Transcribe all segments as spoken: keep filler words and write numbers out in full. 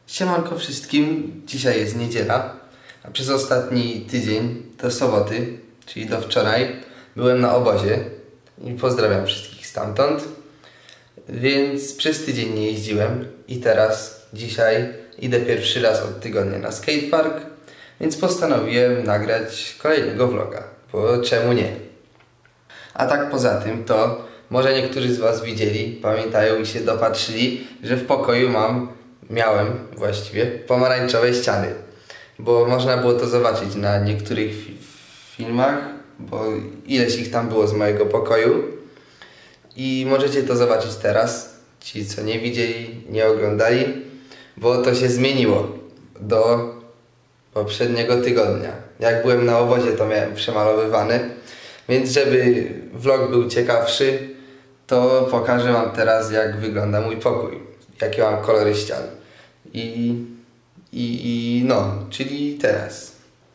Siemanko wszystkim, dzisiaj jest niedziela, a przez ostatni tydzień do soboty, czyli do wczoraj, byłem na obozie i pozdrawiam wszystkich stamtąd, więc przez tydzień nie jeździłem i teraz, dzisiaj idę pierwszy raz od tygodnia na skatepark, więc postanowiłem nagrać kolejnego vloga, bo czemu nie? A tak poza tym to może niektórzy z Was widzieli, pamiętają i się dopatrzyli, że w pokoju mam Miałem właściwie pomarańczowe ściany, bo można było to zobaczyć na niektórych fi filmach, bo ileś ich tam było z mojego pokoju i możecie to zobaczyć teraz, ci co nie widzieli, nie oglądali, bo to się zmieniło do poprzedniego tygodnia. Jak byłem na obozie, to miałem przemalowywane, więc żeby vlog był ciekawszy, to pokażę Wam teraz, jak wygląda mój pokój, jakie mam kolory ścian. I, i, i no, czyli teraz.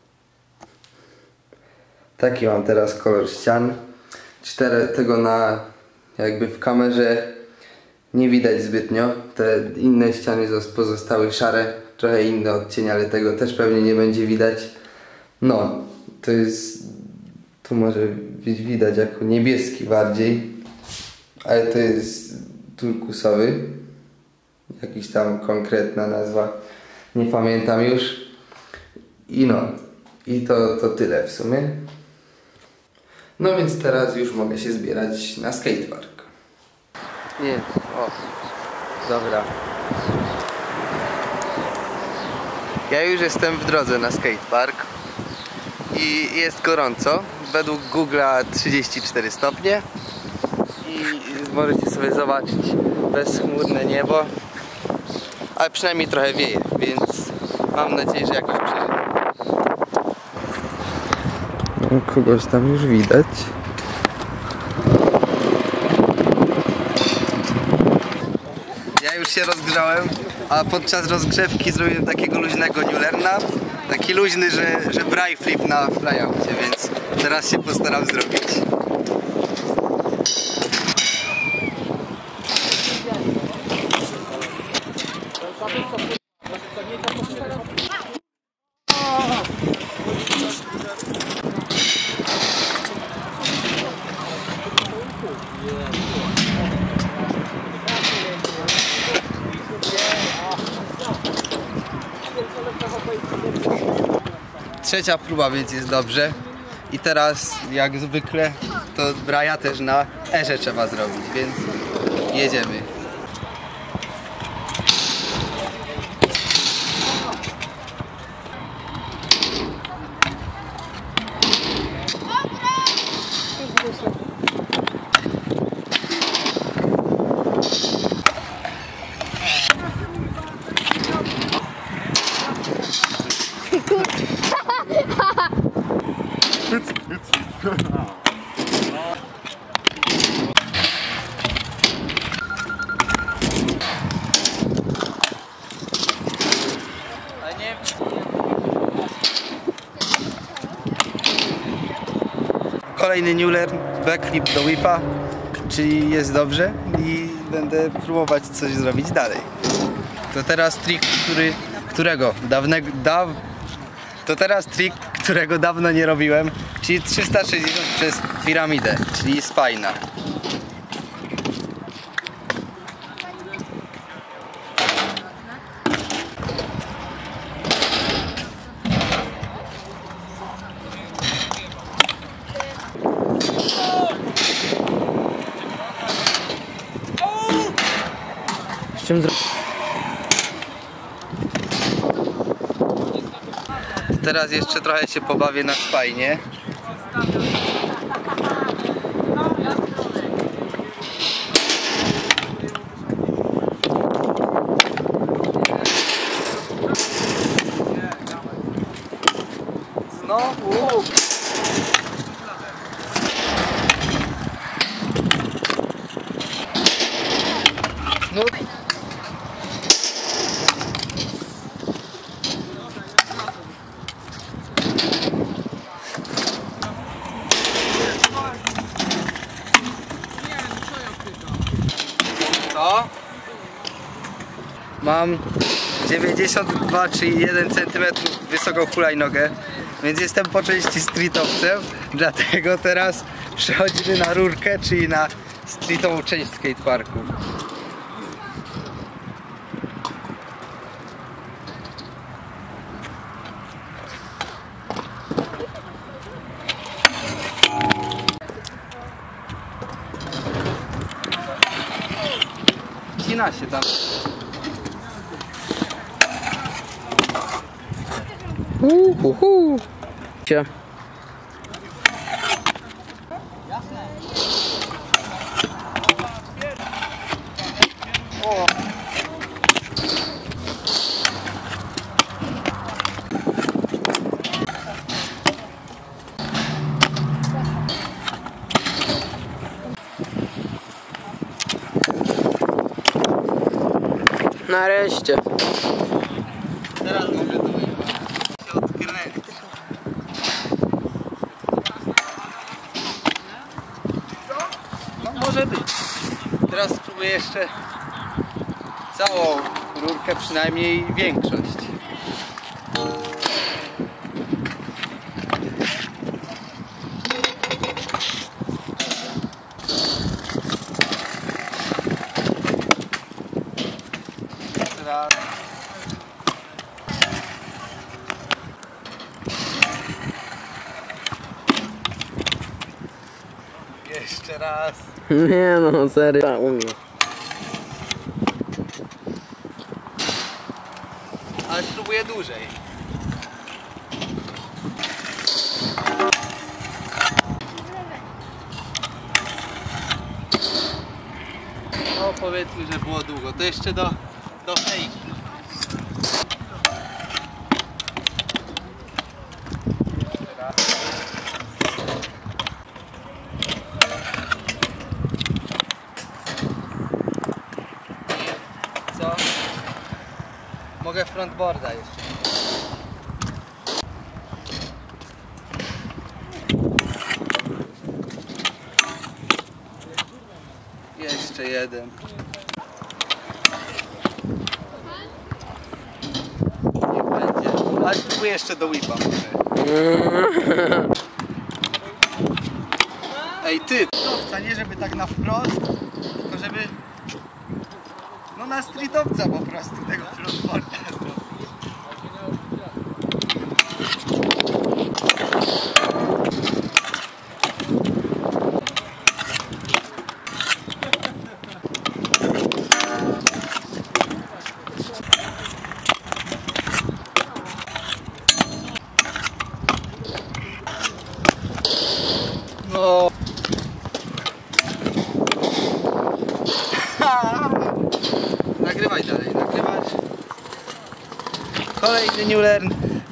Taki mam teraz kolor ścian. Cztery, tego na jakby w kamerze nie widać zbytnio. Te inne ściany pozostały szare, trochę inny odcień, ale tego też pewnie nie będzie widać. No, to jest, tu może być widać jako niebieski bardziej, ale to jest turkusowy. Jakiś tam konkretna nazwa, nie pamiętam już. I no, i to, to tyle w sumie. No więc teraz już mogę się zbierać na skatepark. Nie, o, dobra. Ja już jestem w drodze na skatepark i jest gorąco. Według Google'a trzydzieści cztery stopnie. I możecie sobie zobaczyć bezchmurne niebo. Ale przynajmniej trochę wieje, więc mam nadzieję, że jakoś przeżyję. Kogoś tam już widać. Ja już się rozgrzałem, a podczas rozgrzewki zrobiłem takiego luźnego newlerna. Taki luźny, że, że braj flip na flyoutie, więc teraz się postaram zrobić. Trzecia próba, więc jest dobrze. I teraz, jak zwykle, to braja też na erze trzeba zrobić, więc jedziemy. Kolejny newler, backflip do whipa, czyli jest dobrze i będę próbować coś zrobić dalej. To teraz trik, który, którego dawnego, daw, to teraz trik, którego dawno nie robiłem, czyli trzysta sześćdziesiąt przez piramidę, czyli spina. Czym zro... Teraz jeszcze trochę się pobawię na spajnie. Znowu! No. Co? Mam Mam dziewięćdziesiąt dwa, czyli jeden centymetr wysoką hulajnogę, więc jestem po części streetowcem, dlatego teraz przechodzimy na rurkę, czyli na streetową część skateparku. Cina się tam. Uhuhu. Cie. O. Nareszcie. Teraz może to się odkręci. No może być. Teraz spróbuję jeszcze całą rurkę, przynajmniej większość. Raz. Jeszcze raz. Nie no, serio. Tak, u mnie. Ale spróbuję dłużej. No powiedzmy, że było długo. To jeszcze do, do fejki. Jeszcze raz. Co? Mogę frontboarda jeszcze. Jeszcze jeden. Niech będzie. Ale spróbuję jeszcze do whipa. Ej ty! Streetowca, nie żeby tak na wprost, tylko żeby... No na streetowca po prostu tego frontboarda zrobić. No. Nagrywaj dalej, nagrywać. Kolejny New Learn.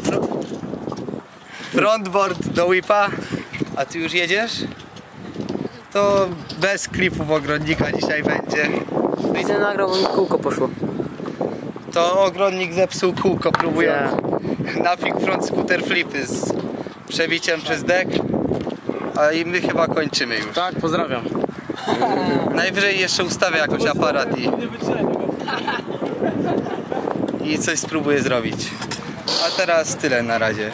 Frontboard do whipa. A ty już jedziesz? To bez klipów ogrodnika dzisiaj będzie. Widzę, nagrał, bo mi kółko poszło. To ogrodnik zepsuł kółko, próbując Nothing front scooter flipy z przebiciem przez dek. A i my chyba kończymy już. Tak, pozdrawiam. Najwyżej jeszcze ustawię jakoś aparat i, i coś spróbuję zrobić. A teraz tyle na razie.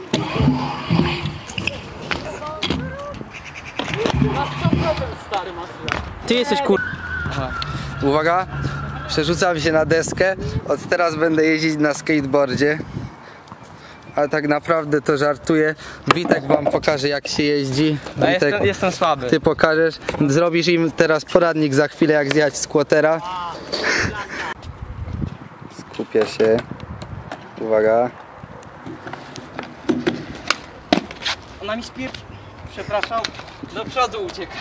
Ty jesteś kur... Aha. Uwaga, przerzucam się na deskę. Od teraz będę jeździć na skateboardzie. Ale tak naprawdę to żartuję. Witek wam pokaże, jak się jeździ. No Witek, jestem, jestem słaby. ty pokażesz. Zrobisz im teraz poradnik za chwilę, jak zjechać z squattera. Skupię się. Uwaga. Ona mi spieprz... Przepraszam. Do przodu ucieka.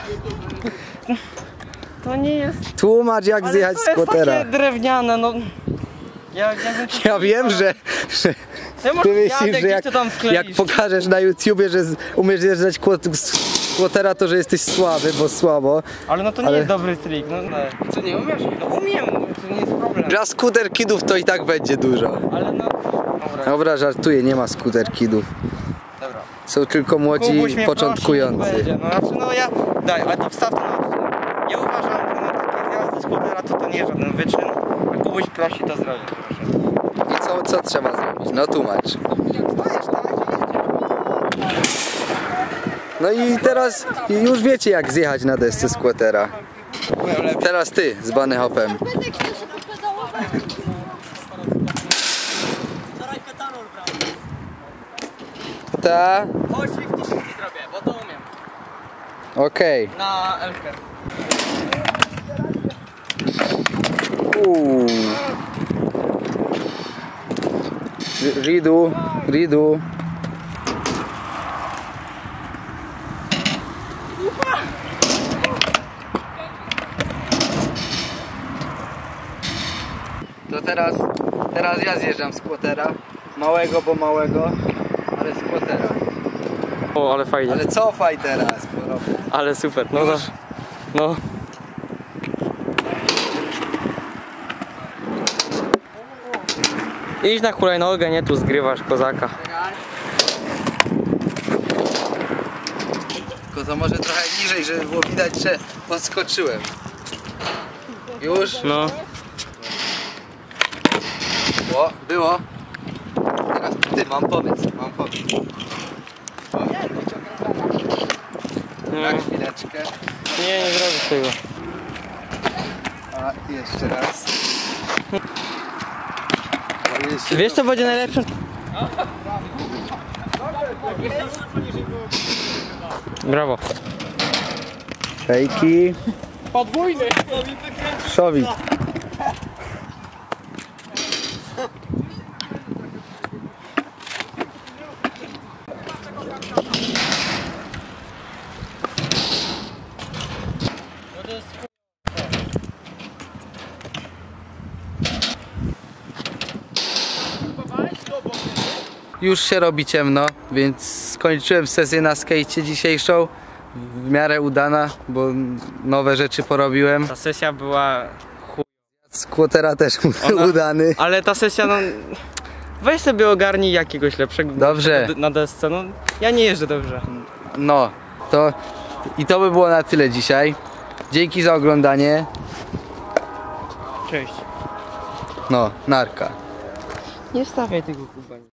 To nie jest... Tłumacz, jak Ale zjechać to z jest squattera. takie drewniane, no... Ja, ja bym Ja wiem, że, że Ty, ty myślisz, Jadek, że jak, to tam jak pokażesz na YouTubie, że z, umiesz jeżdżać squattera, to że jesteś słaby, bo słabo. Ale no to nie ale... jest dobry trik, no, no. Co, nie umiesz? No umiem, no, to nie jest problem. Dla scooter kidów to i tak będzie dużo. Ale no... Dobra. Dobra, żartuję, nie ma scooter kidów. Dobra. Są tylko młodzi Kubuś mnie początkujący. prosi, no znaczy no ja... Daj, ale to wstaw to na... Ja uważam, że na takie zjazdy skutera to to nie jest żaden wyczyn. Kubuś prosi, to zrobię. I co, co trzeba zrobić? No tłumacz. No i teraz już wiecie jak zjechać na desce squattera. Teraz ty z bunny hopem. Ta. Chodź, fifty fifty zrobię, bo to umiem. Okej. Okay. Na Elkę. Uuu. Ridu, ridu. To teraz, teraz ja zjeżdżam squattera. Małego, bo małego, ale squattera. O, ale fajnie. Ale cofaj teraz, porobię. Ale super, no to, no. Idź na hulajnogę, nie tu zgrywasz kozaka. Tylko to może trochę niżej, żeby było widać, że podskoczyłem. Już? No. O, było. Teraz ty, mam pomysł, mam pomysł. Na chwileczkę. Nie, nie zrobię tego. A jeszcze raz. A jeszcze Wiesz co będzie najlepsze? Brawo. Fejki. Podwójny. Szowik. Już się robi ciemno, więc skończyłem sesję na skejcie dzisiejszą. W miarę udana, bo nowe rzeczy porobiłem. Ta sesja była chuj. Squattera też Ona- udany. Ale ta sesja, no... Weź sobie ogarnij jakiegoś lepszego Dobrze. na desce, no. Ja nie jeżdżę dobrze. No, to i to by było na tyle dzisiaj. Dzięki za oglądanie. Cześć. No, narka. Nie stawiaj tego kuba.